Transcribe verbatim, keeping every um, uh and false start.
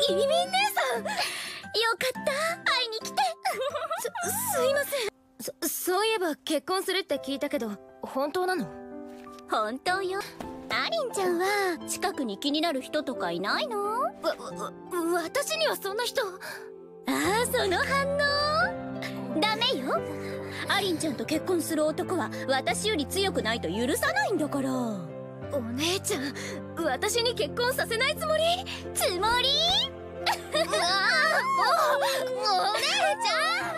君姉さん、よかった会いに来て。す、すいません。そ、そういえば結婚するって聞いたけど本当なの？ 本当よ。アリンちゃんは近くに気になる人とかいないの？わ、 わ、私にはそんな人。 ああ、その反応ダメよ。アリンちゃんと結婚する男は私より強くないと許さないんだから。 お姉ちゃん、私に結婚させないつもり？ つもり？うわあ、もう、もうお姉ちゃん